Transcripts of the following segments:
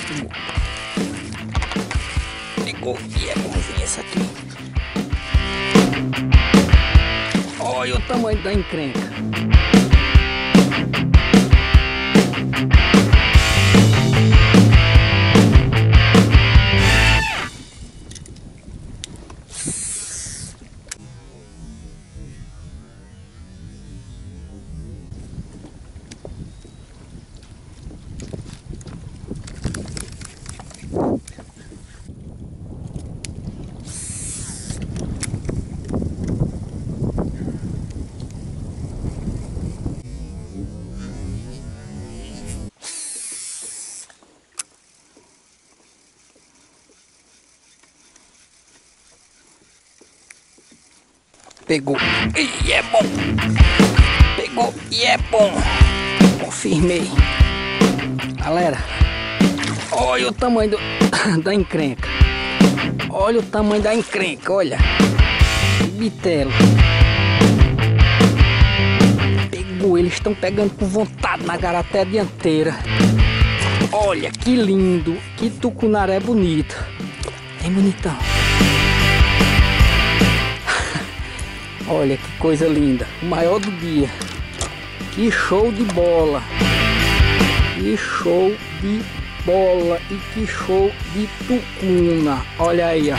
Pegou e é bonzinho essa aqui. Olha o tamanho da encrenca. Pegou e é bom. Pegou e é bom. Confirmei. Galera, olha o tamanho da encrenca. Olha o tamanho da encrenca, olha. Bitelo. Pegou, eles estão pegando com vontade na garaté dianteira. Olha que lindo, que tucunaré bonito. Bem bonitão. Olha que coisa linda, o maior do dia. Que show de bola. Que show de bola e que show de tucuna. Olha aí, ó.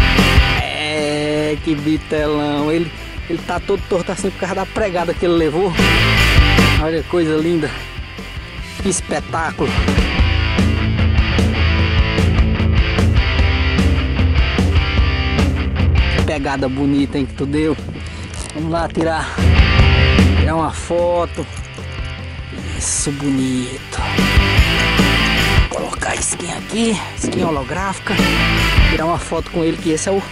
É, que bitelão. Ele tá todo torto assim por causa da pregada que ele levou. Olha que coisa linda. Que espetáculo. Que pegada bonita, hein, que tu deu. Vamos lá tirar uma foto. Isso, bonito. Vou colocar a skin aqui, skin holográfica. Tirar uma foto com ele, que esse é uma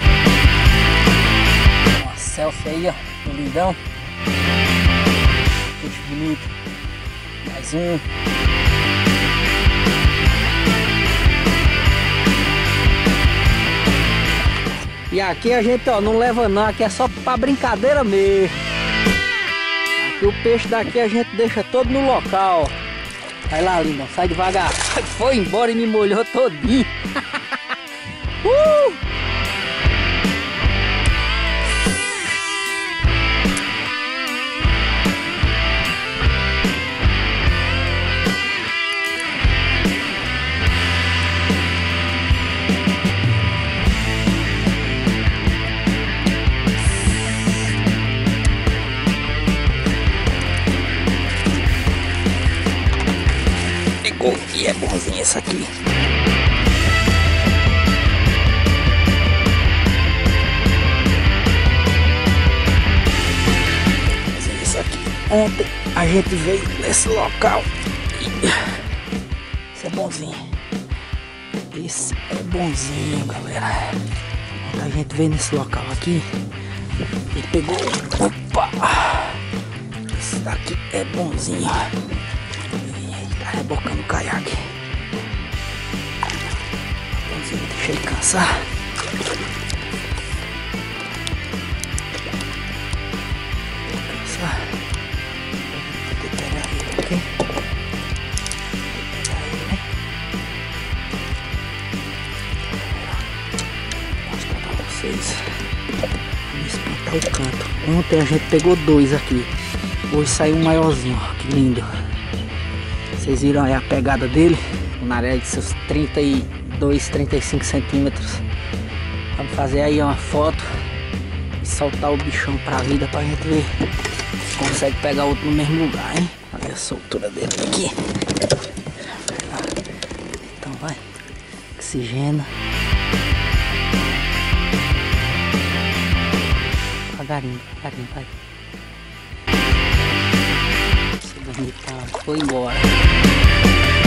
selfie aí, ó, do lindão. Peixe bonito. Mais um. E aqui a gente, ó, não leva não, aqui é só pra brincadeira mesmo. Aqui o peixe daqui a gente deixa todo no local. Vai lá, lindão, sai devagar. Foi embora e me molhou todinho. E é bonzinho essa aqui. Bonzinho essa aqui. Ontem a gente veio nesse local. Esse é bonzinho. Esse é bonzinho, galera. Ontem a gente veio nesse local aqui. Ele pegou. Opa! Esse daqui é bonzinho. Rebocando o caiaque. Deixa ele cansar. Cansar. Vou pegar ele aqui. Vou mostrar pra vocês. Vou espantar o canto. Ontem a gente pegou dois aqui. Hoje saiu um maiorzinho. Ó, que lindo. Vocês viram aí a pegada dele, na área de seus 32, 35 centímetros. Vamos fazer aí uma foto e soltar o bichão pra vida pra gente ver se consegue pegar outro no mesmo lugar, hein? Olha a soltura dele aqui. Então vai, oxigena. Devagarinho, devagarinho, vai. Esse bonitão foi embora.